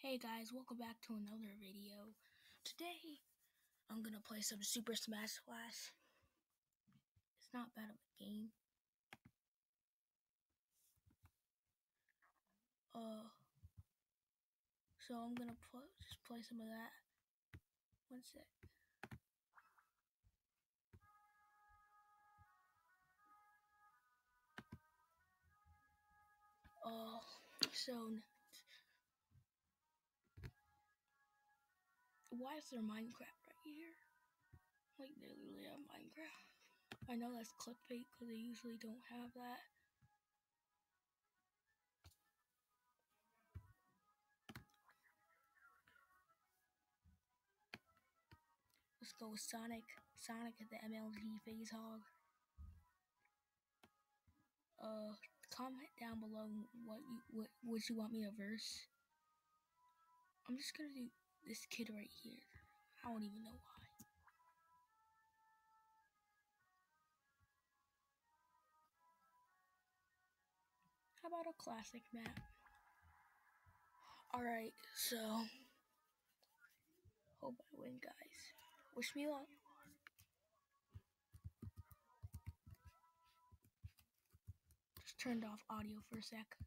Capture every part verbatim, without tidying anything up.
Hey guys, welcome back to another video. Today, I'm gonna play some Super Smash Bros. It's not bad of a game. Uh, so I'm gonna pl just play some of that. One sec. Uh, so why is there Minecraft right here? Like they literally have Minecraft. I know that's clickbait because they usually don't have that. Let's go with Sonic. Sonic at the M L G Phase Hog. Uh, comment down below what you what what you want me to verse. I'm just gonna do this kid right here. I don't even know why. How about a classic map? Alright, so hope I win, guys. Wish me luck. Just turned off audio for a sec.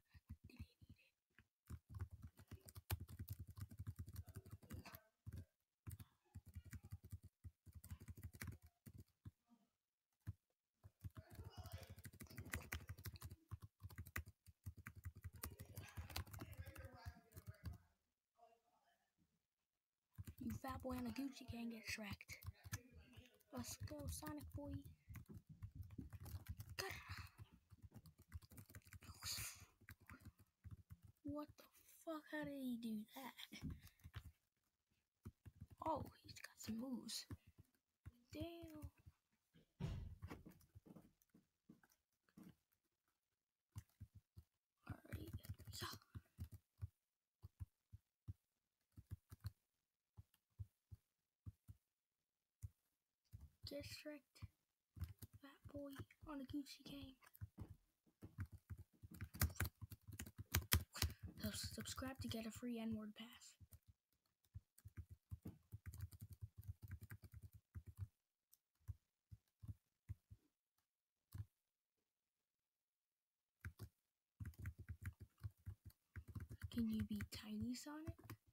You fat boy on a Gucci can't get Shrek'd. Let's go, Sonic boy. What the fuck? How did he do that? Oh, he's got some moves. Damn. Alright. Yeah. Get Shrek'd. Fat boy on a Gucci gang. So subscribe to get a free N-word pass. Can you beat Tiny Sonic?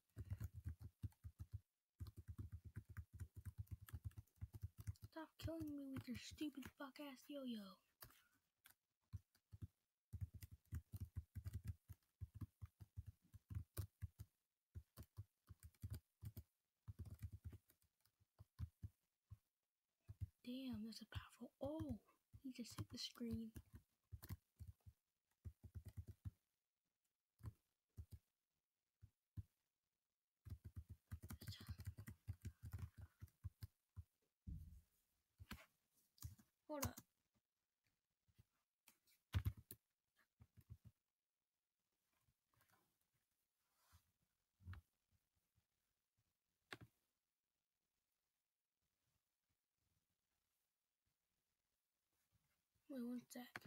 Stop killing me with your stupid fuck ass yo-yo. Damn, that's a powerful. Oh, he just hit the screen. Hold up. Wait one sec.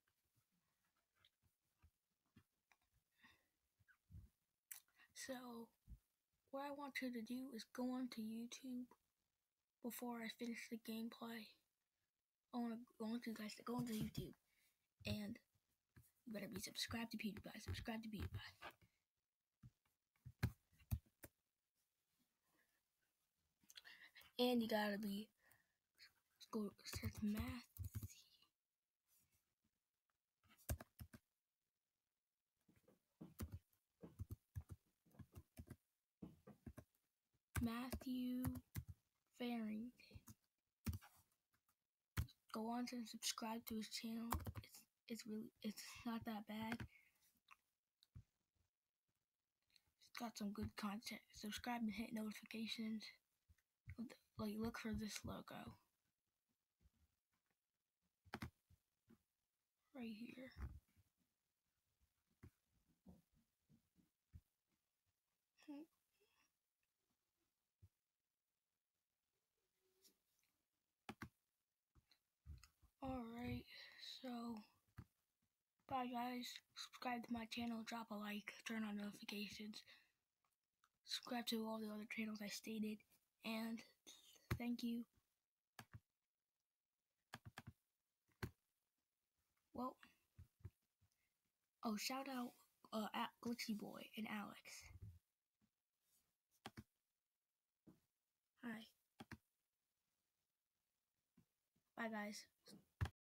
So, what I want you to do is go onto YouTube before I finish the gameplay. I want to I want you guys to go onto YouTube and you better be subscribed to PewDiePie. Subscribe to PewDiePie. And you gotta be let's go search math. Matthew Farrington. Go on and subscribe to his channel. It's it's really it's not that bad. It's got some good content. Subscribe and hit notifications. Like look for this logo. Right here. Hmm. Alright, so bye guys. Subscribe to my channel, drop a like, turn on notifications. subscribe to all the other channels I stated, and thank you. Well, oh, shout out uh, at Glitchy Boy and Alex. Hi. Bye, guys.